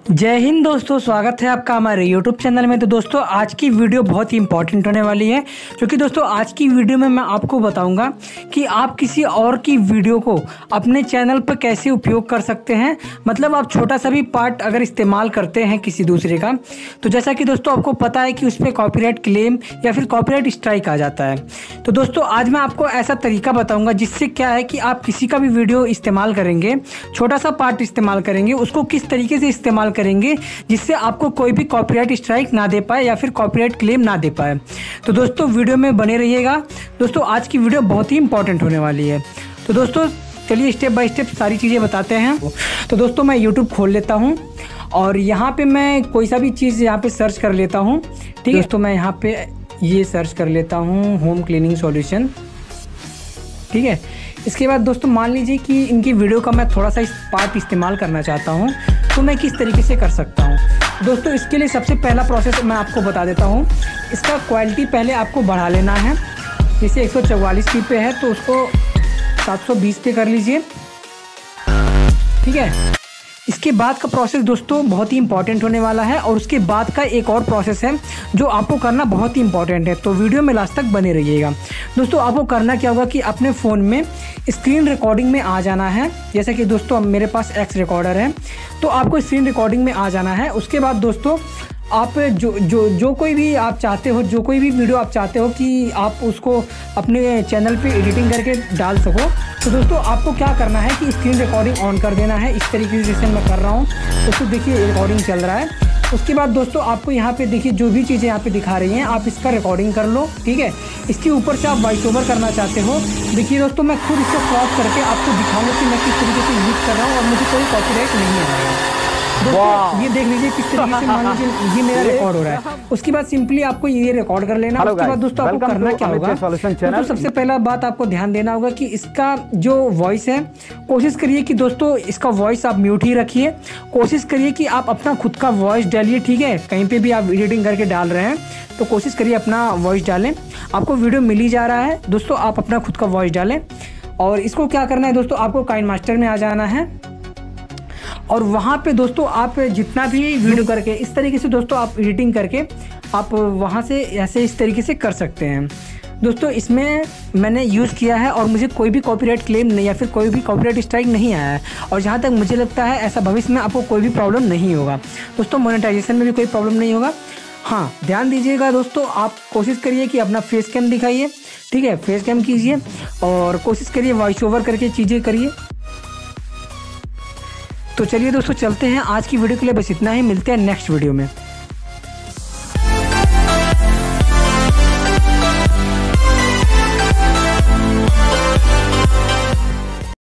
जय हिंद दोस्तों, स्वागत है आपका हमारे YouTube चैनल में। तो दोस्तों आज की वीडियो बहुत ही इंपॉर्टेंट होने वाली है, क्योंकि दोस्तों आज की वीडियो में मैं आपको बताऊंगा कि आप किसी और की वीडियो को अपने चैनल पर कैसे उपयोग कर सकते हैं। मतलब आप छोटा सा भी पार्ट अगर इस्तेमाल करते हैं किसी दूसरे का, तो जैसा कि दोस्तों आपको पता है कि उस पर कॉपीराइट क्लेम या फिर कॉपीराइट स्ट्राइक आ जाता है। तो दोस्तों आज मैं आपको ऐसा तरीका बताऊँगा जिससे क्या है कि आप किसी का भी वीडियो इस्तेमाल करेंगे, छोटा सा पार्ट इस्तेमाल करेंगे, उसको किस तरीके से इस्तेमाल करेंगे जिससे आपको कोई भी कॉपीराइट स्ट्राइक ना दे पाए या फिर कॉपीराइट क्लेम ना दे पाए। तो दोस्तों वीडियो में बने रहिएगा। दोस्तों आज की वीडियो बहुत ही इंपॉर्टेंट होने वाली है। तो दोस्तों चलिए स्टेप बाय स्टेप सारी चीज़ें बताते हैं। तो दोस्तों मैं यूट्यूब खोल लेता हूँ और यहाँ पे मैं कोई सा भी चीज़ यहाँ पे सर्च कर लेता हूँ। ठीक है दोस्तों, मैं यहाँ पे ये सर्च कर लेता हूँ होम क्लीनिंग सॉल्यूशन। ठीक है, इसके बाद दोस्तों मान लीजिए कि इनकी वीडियो का मैं थोड़ा सा इस पार्ट इस्तेमाल करना चाहता हूँ, तो मैं किस तरीके से कर सकता हूँ। दोस्तों इसके लिए सबसे पहला प्रोसेस मैं आपको बता देता हूँ। इसका क्वालिटी पहले आपको बढ़ा लेना है। जैसे 144p पे है तो उसको 720 पे कर लीजिए। ठीक है, इसके बाद का प्रोसेस दोस्तों बहुत ही इंपॉर्टेंट होने वाला है, और उसके बाद का एक और प्रोसेस है जो आपको करना बहुत ही इंपॉर्टेंट है। तो वीडियो में लास्ट तक बने रहिएगा। दोस्तों आपको करना क्या होगा कि अपने फ़ोन में स्क्रीन रिकॉर्डिंग में आ जाना है। जैसे कि दोस्तों अब मेरे पास एक्स रिकॉर्डर है, तो आपको स्क्रीन रिकॉर्डिंग में आ जाना है। उसके बाद दोस्तों आप जो कोई भी आप चाहते हो, जो कोई भी वीडियो आप चाहते हो कि आप उसको अपने चैनल पे एडिटिंग करके डाल सको, तो दोस्तों आपको क्या करना है कि स्क्रीन रिकॉर्डिंग ऑन कर देना है। इस तरीके से जैसे मैं कर रहा हूँ। दोस्तों देखिए रिकॉर्डिंग चल रहा है। उसके बाद दोस्तों आपको यहाँ पे देखिए जो भी चीज़ें यहाँ पे दिखा रही हैं आप इसका रिकॉर्डिंग कर लो। ठीक है, इसके ऊपर से आप वॉइस ओवर करना चाहते हो। देखिए दोस्तों मैं खुद इसको क्रॉप करके आपको दिखाऊंगा कि मैं किस तरीके से यूज़ कर रहा हूँ और मुझे कोई कॉपीराइट नहीं आएगा। दोस्तों ये देख लीजिए किस तरीके से मान लीजिए ये मेरा रिकॉर्ड हो रहा है। उसके बाद सिंपली आपको ये रिकॉर्ड कर लेना। उसके बाद दोस्तों आपको करना क्या होगा, दोस्तों सबसे पहला बात आपको ध्यान देना होगा कि इसका जो वॉइस है, कोशिश करिए कि दोस्तों इसका वॉइस आप म्यूट ही रखिए। कोशिश करिए कि आप अपना खुद का वॉइस डालिए। ठीक है, कहीं पे भी आप एडिटिंग करके डाल रहे हैं तो कोशिश करिए अपना वॉइस डालें। आपको वीडियो मिल ही जा रहा है दोस्तों, आप अपना खुद का वॉइस डालें। और इसको क्या करना है दोस्तों, आपको काइनमास्टर में आ जाना है और वहाँ पे दोस्तों आप जितना भी वीडियो करके इस तरीके से दोस्तों आप एडिटिंग करके आप वहाँ से ऐसे इस तरीके से कर सकते हैं। दोस्तों इसमें मैंने यूज़ किया है और मुझे कोई भी कॉपीराइट क्लेम नहीं या फिर कोई भी कॉपीराइट स्ट्राइक नहीं आया है, और जहाँ तक मुझे लगता है ऐसा भविष्य में आपको कोई भी प्रॉब्लम नहीं होगा। दोस्तों मोनेटाइजेशन में भी कोई प्रॉब्लम नहीं होगा। हाँ ध्यान दीजिएगा दोस्तों, आप कोशिश करिए कि अपना फेस कैम दिखाइए। ठीक है, फेस कैम कीजिए और कोशिश करिए वॉइस ओवर करके चीज़ें करिए। तो चलिए दोस्तों चलते हैं। आज की वीडियो के लिए बस इतना ही, मिलते हैं नेक्स्ट वीडियो में।